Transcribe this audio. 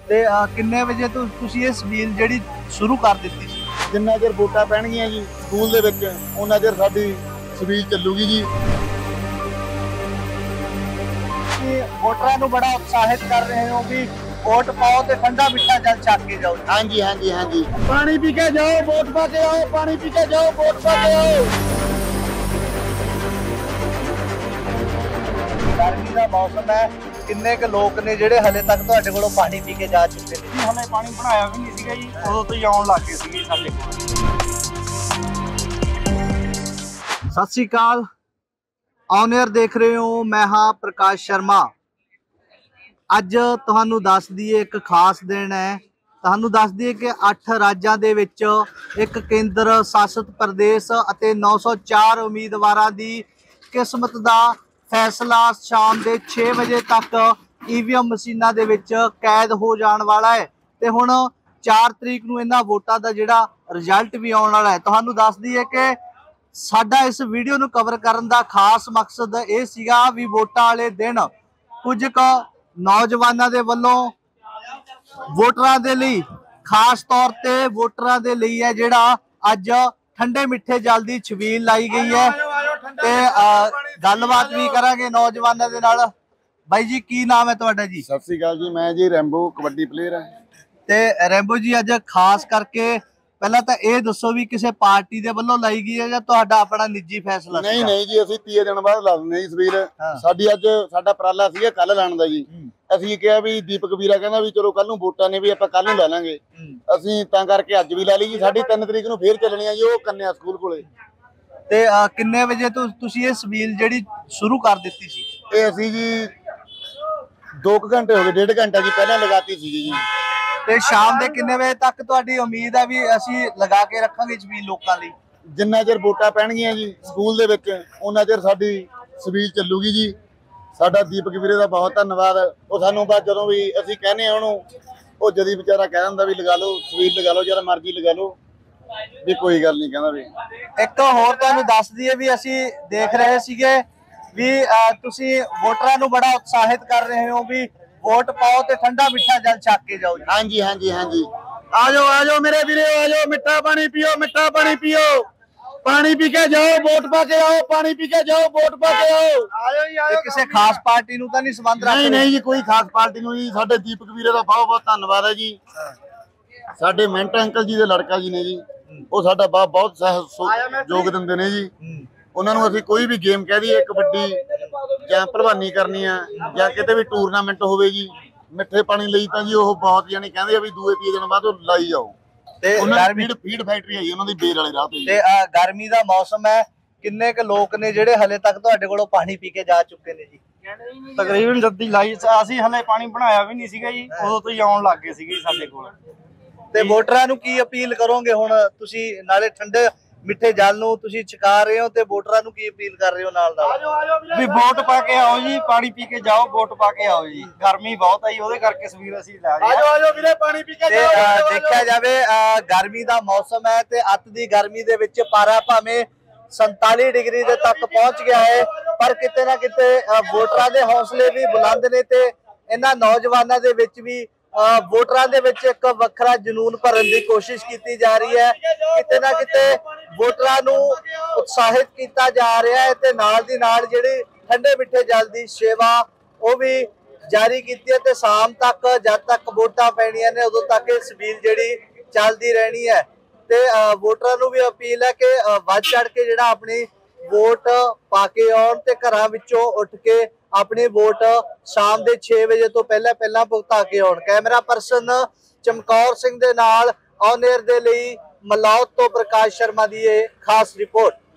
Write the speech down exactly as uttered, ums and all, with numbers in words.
ਤੇ ਕਿੰਨੇ ਵਜੇ ਤੋਂ ਤੁਸੀਂ ਇਹ ਸਬੀਲ ਜਿਹੜੀ ਸ਼ੁਰੂ ਕਰ ਦਿੱਤੀ ਸੀ? ਜਿੰਨਾ ਚਿਰ ਵੋਟਾਂ ਪੈਣਗੀਆਂ ਜੀ ਸਕੂਲ ਦੇ ਵਿੱਚ ਉਹਨਾਂ ਚਿਰ ਸਾਡੀ ਸਬੀਲ ਚੱਲੂਗੀ ਜੀ। ਵੋਟਰਾਂ ਨੂੰ ਬੜਾ ਉਤਸ਼ਾਹਿਤ ਕਰ ਰਹੇ ਹੋ ਵੀ वोट पाओ तो ठंडा मीठा जल छक के जाओ। हाँ जी हाँ जी हाँ जी पानी पी के जाओ वोट पा के आओ, पानी पी के जाओ वोट पा के आओ। गर्मी का मौसम है, किन्ने क लोग ने जिहड़े हले तक तुहाडे कोलों पानी पी के जा चुके ने? हमें पानी बनाया भी नहीं सीगा जी, उदों तो ही आउण लग गए सीगे साडे कोल। सत श्री अकाल, ऑन एयर देख रहे हो, मैं हाँ प्रकाश शर्मा। ਅੱਜ ਤੁਹਾਨੂੰ ਦੱਸ ਦਈਏ ਇੱਕ ਖਾਸ ਦਿਨ ਹੈ। ਤੁਹਾਨੂੰ ਦੱਸ ਦਈਏ ਕਿ ਅੱਠ ਰਾਜਾਂ ਦੇ ਵਿੱਚ ਇੱਕ ਕੇਂਦਰ ਸ਼ਾਸਿਤ ਪ੍ਰਦੇਸ਼ ਅਤੇ ਨੌ ਸੌ ਚਾਰ ਉਮੀਦਵਾਰਾਂ ਦੀ ਕਿਸਮਤ ਦਾ ਫੈਸਲਾ ਸ਼ਾਮ ਦੇ ਛੇ ਵਜੇ ਤੱਕ ਈਵੀਐਮ ਮਸ਼ੀਨਾਂ ਦੇ ਵਿੱਚ ਕੈਦ ਹੋ ਜਾਣ ਵਾਲਾ ਹੈ ਤੇ ਹੁਣ ਚਾਰ ਤਰੀਕ ਨੂੰ ਇਹਨਾਂ ਵੋਟਾਂ ਦਾ ਜਿਹੜਾ ਰਿਜ਼ਲਟ ਵੀ ਆਉਣ ਵਾਲਾ ਹੈ। ਤੁਹਾਨੂੰ ਦੱਸ ਦਈਏ ਕਿ ਸਾਡਾ ਇਸ ਵੀਡੀਓ ਨੂੰ ਕਵਰ ਕਰਨ ਦਾ ਖਾਸ ਮਕਸਦ ਇਹ ਸੀਗਾ ਵੀ ਵੋਟਾਂ ਵਾਲੇ ਦਿਨ ਕੁਝ ਕੁ ਨੌਜਵਾਨਾਂ ਦੇ ਵੱਲੋਂ ਵੋਟਰਾਂ ਦੇ ਲਈ ਖਾਸ ਤੌਰ ਤੇ ਵੋਟਰਾਂ ਦੇ ਲਈ ਹੈ ਜਿਹੜਾ ਅੱਜ ਠੰਡੇ ਮਿੱਠੇ ਜਲ ਦੀ ਛਬੀਲ ਲਾਈ ਗਈ ਹੈ ਤੇ ਗੱਲਬਾਤ ਵੀ ਕਰਾਂਗੇ ਨੌਜਵਾਨਾਂ ਦੇ ਨਾਲ। ਬਾਈ ਜੀ ਕੀ ਨਾਮ ਹੈ ਤੁਹਾਡਾ ਜੀ? ਸਤਿ ਸ੍ਰੀ ਅਕਾਲ ਜੀ, ਮੈਂ ਜੀ ਰੈਂਬੋ ਕਬੱਡੀ ਪਲੇਅਰ ਹਾਂ। ਤੇ ਰੈਂਬੋ ਜੀ ਅੱਜ ਖਾਸ ਕਰਕੇ ਪਹਿਲਾਂ ਤਾਂ ਇਹ ਦੱਸੋ ਵੀ ਕਿਸੇ ਪਾਰਟੀ ਦੇ ਵੱਲੋਂ ਲਾਈ ਗਈ ਹੈ ਜਾਂ ਤੁਹਾਡਾ ਆਪਣਾ ਨਿੱਜੀ ਫੈਸਲਾ? ਨਹੀਂ ਨਹੀਂ ਜੀ, ਅਸੀਂ ਤੀਏ ਦਿਨ ਬਾਅਦ ਲਾ ਦਿੰਦੇ ਜੀ ਸਵੇਰ। ਸਾਡੀ ਅੱਜ ਸਾਡਾ ਪ੍ਰਾਲਾ ਸੀਗਾ ਕੱਲ ਲਾਣ ਦਾ ਜੀ। ਅਸੀਂ ਕਿਹਾ ਵੀ ਦੀਪਕ ਵੀਰਾ ਕਹਿੰਦਾ ਵੀ ਚਲੋ ਕੱਲ ਨੂੰ ਵੋਟਾਂ ਨੇ ਵੀ ਆਪਾਂ ਕੱਲ ਨੂੰ ਲਾ ਲਾਂਗੇ, ਅਸੀਂ ਤਾਂ ਕਰਕੇ ਅੱਜ ਵੀ ਲਾ ਲਈ ਜੀ। ਸਾਡੀ ਤਿੰਨ ਤਰੀਕ ਨੂੰ ਫੇਰ ਚੱਲਣੀ ਆ ਜੀ ਉਹ ਕੰਨਿਆ ਸਕੂਲ ਕੋਲੇ। ਤੇ ਕਿੰਨੇ ਵਜੇ ਤੋਂ ਤੁਸੀਂ ਇਹ ਸਬੀਲ ਜਿਹੜੀ ਸ਼ੁਰੂ ਕਰ ਦਿੱਤੀ ਸੀ? ਇਹ ਅਸੀਂ ਜੀ ਦੋ ਕੁ ਘੰਟੇ ਹੋ ਗਏ, ਡੇਢ ਘੰਟਾ ਜੀ ਪਹਿਲਾਂ ਲਗਾਤੀ ਸੀਗੀ ਜੀ। ਤੇ ਸ਼ਾਮ ਦੇ ਕਿੰਨੇ ਵਜੇ ਤੱਕ ਤੁਹਾਡੀ ਉਮੀਦ ਹੈ ਵੀ ਅਸੀਂ ਲਗਾ ਕੇ ਰੱਖਾਂਗੇ ਸਬੀਲ ਲੋਕਾਂ ਲਈ? ਜਿੰਨਾ ਚਿਰ ਵੋਟਾਂ ਪੈਣਗੀਆਂ ਜੀ ਸਕੂਲ ਦੇ ਵਿੱਚ ਉਹਨਾਂ ਚਿਰ ਸਾਡੀ ਸਬੀਲ ਚੱਲੂਗੀ ਜੀ। ਸਾਡਾ ਦੀਪਕ ਵੀਰੇ ਦਾ ਬਹੁਤ ਧੰਨਵਾਦ। ਉਹ ਸਾਨੂੰ ਬਾਅਦ ਜਦੋਂ ਵੀ ਅਸੀਂ ਕਹਿੰਦੇ ਆ ਉਹਨੂੰ, ਉਹ ਜਦੀ ਵਿਚਾਰਾ ਕਹਿ ਦਿੰਦਾ ਵੀ ਲਗਾ ਲਓ ਸਬੀਲ, ਲਗਾ ਲਓ ਜਦ ਮਰਜ਼ੀ ਲਗਾ ਲਓ, ਵੀ ਕੋਈ ਗੱਲ ਨਹੀਂ ਕਹਿੰਦਾ ਵੀ। ਇੱਕ ਹੋਰ ਤੁਹਾਨੂੰ ਦੱਸ ਦਈਏ ਵੀ ਅਸੀਂ ਦੇਖ ਰਹੇ ਸੀਗੇ ਵੀ ਤੁਸੀਂ ਵੋਟਰਾਂ ਨੂੰ ਬੜਾ ਉਤਸ਼ਾਹਿਤ ਕਰ ਰਹੇ ਹੋ ਵੀ वोट पाओ तो ठंडा मीठा जल छक के जाओ। हाँ जी हाँ जी हाँ जी आ जाओ आ जाओ मेरे वीरे, आ जाओ मिठा पानी पियो, मिठा पानी पियो, पानी पी के जाओ वोट पा के आओ, पानी पी के जाओ वोट पा के आओ। आयो किसी खास पार्टी नु तां नहीं संबंध रखदे? नहीं नहीं जी, कोई खास पार्टी नु जी। साडे दीपक वीरे दा बहुत बहुत धन्नवाद है जी। साडे मिंटो अंकल जी दे लड़का जी ने जी, वो साडा बहुत सहयोग दिंदे ने जी। ਉਹਨਾਂ ਨੂੰ ਅਸੀਂ ਕੋਈ ਵੀ ਗੇਮ ਕਹਿ ਦਈਏ, ਕਬੱਡੀ ਜਾਂ ਭਲਵਾਨੀ ਕਰਨੀ ਆ ਜਾਂ ਕਿਤੇ ਵੀ ਟੂਰਨਾਮੈਂਟ ਹੋਵੇ ਜੀ, ਮਿੱਠੇ ਪਾਣੀ ਲਈ ਤਾਂ ਜੀ ਉਹ ਬਹੁਤ ਜਾਨੀ ਕਹਿੰਦੇ ਆ ਵੀ ਦੂਏ ਤੀਏ ਦਿਨ ਬਾਅਦ ਉਹ ਲਾਈ ਜਾਓ। ਤੇ ਗਰਮੀ ਫੀਡ ਫੈਕਟਰੀ ਹੈ ਜੀ ਉਹਨਾਂ ਦੀ ਬੇਰ ਵਾਲੇ ਰਾਹ ਤੇ। ਤੇ ਗਰਮੀ ਦਾ ਮੌਸਮ ਹੈ, ਕਿੰਨੇ ਕ ਲੋਕ ਨੇ ਜਿਹੜੇ ਹਲੇ ਤੱਕ ਤੁਹਾਡੇ ਕੋਲੋਂ ਪਾਣੀ ਪੀ ਕੇ ਜਾ ਚੁੱਕੇ ਨੇ ਜੀ? ਤਕਰੀਬਨ ਜੱਦੀ ਲਾਈ ਅਸੀਂ ਹਲੇ ਪਾਣੀ ਬਣਾਇਆ ਵੀ ਨਹੀਂ ਸੀਗਾ ਜੀ, ਉਦੋਂ ਤੋਂ ਹੀ ਆਉਣ ਲੱਗ ਗਏ ਸੀਗੇ ਸਾਡੇ ਕੋਲ। ਤੇ ਵੋਟਰਾਂ ਨੂੰ ਕੀ ਅਪੀਲ ਕਰੋਗੇ ਹੁਣ ਤੁਸੀਂ? ਨਾਲੇ ਠੰਡੇ ਮਿੱਠੇ ਜਲ ਨੂੰ ਤੁਸੀਂ ਛਕਾ ਰਹੇ ਹੋ ਤੇ ਵੋਟਰਾਂ ਨੂੰ ਕੀ ਅਪੀਲ ਕਰ ਰਹੇ ਹੋ ਨਾਲ ਨਾਲ? ਵੀ ਵੋਟ ਪਾ ਕੇ ਆਓ ਜੀ, ਪਾਣੀ ਪੀ ਕੇ ਜਾਓ, ਵੋਟ ਪਾ ਕੇ ਆਓ ਜੀ। ਗਰਮੀ ਬਹੁਤ ਆਈ, ਉਹਦੇ ਕਰਕੇ ਸਵੀਰ ਅਸੀਂ ਲਾ ਰਹੇ ਹਾਂ। ਆਜੋ ਆਜੋ ਵੀਰੇ ਪਾਣੀ ਪੀ ਕੇ ਜਾਓ। ਦੇਖਿਆ ਜਾਵੇ ਗਰਮੀ ਦਾ ਮੌਸਮ ਹੈ ਤੇ ਅੱਤ ਦੀ ਗਰਮੀ ਦੇ ਵਿੱਚ ਪਾਰਾ ਭਾਵੇਂ ਸੰਤਾਲੀ ਡਿਗਰੀ ਦੇ ਤੱਕ ਪਹੁੰਚ ਗਿਆ ਹੈ, ਪਰ ਕਿਤੇ ਨਾ ਕਿਤੇ ਵੋਟਰਾਂ ਦੇ ਹੌਸਲੇ ਵੀ ਬੁਲੰਦ ਨੇ ਤੇ ਇਹਨਾਂ ਨੌਜਵਾਨਾਂ ਦੇ ਵਿੱਚ ਵੀ ਵੋਟਰਾਂ ਦੇ ਵਿੱਚ ਇੱਕ ਵੱਖਰਾ ਜਨੂਨ ਭਰਨ ਦੀ ਕੋਸ਼ਿਸ਼ ਕੀਤੀ ਜਾ ਰਹੀ ਹੈ। ਕਿਤੇ ਨਾ ਕਿਤੇ ਵੋਟਰਾਂ ਨੂੰ ਉਤਸ਼ਾਹਿਤ ਕੀਤਾ ਜਾ ਰਿਹਾ ਹੈ ਤੇ ਨਾਲ ਦੀ ਨਾਲ ਜਿਹੜੀ ਠੰਡੇ ਮਿੱਠੇ ਜਲ ਦੀ ਸੇਵਾ ਉਹ ਵੀ ਜਾਰੀ ਕੀਤੀ ਹੈ ਤੇ ਸ਼ਾਮ ਤੱਕ ਜਦ ਤੱਕ ਵੋਟਾਂ ਪੈਣੀਆਂ ਨੇ ਉਦੋਂ ਤੱਕ ਇਹ ਸਬੀਲ ਜਿਹੜੀ ਚੱਲਦੀ ਰਹਿਣੀ ਹੈ। ਤੇ ਵੋਟਰਾਂ ਨੂੰ ਵੀ ਅਪੀਲ ਹੈ ਕਿ ਵੱਧ ਚੜ ਕੇ ਜਿਹੜਾ ਆਪਣੀ ਵੋਟ ਪਾ ਕੇ ਆਉਣ ਤੇ ਘਰਾਂ ਵਿੱਚੋਂ ਉੱਠ ਕੇ ਆਪਣੀ ਵੋਟ ਸ਼ਾਮ ਦੇ ਛੇ ਵਜੇ ਤੋਂ ਪਹਿਲਾਂ ਪਹਿਲਾਂ ਭੁਗਤਾ ਕੇ ਆਉਣ। ਕੈਮਰਾ ਪਰਸਨ ਚਮਕੌਰ ਸਿੰਘ ਦੇ ਨਾਲ ਔਨ 에ਅਰ ਦੇ ਲਈ ਮਲੌਦ ਤੋਂ ਪ੍ਰਕਾਸ਼ ਸ਼ਰਮਾ ਦੀ ਇਹ ਖਾਸ ਰਿਪੋਰਟ।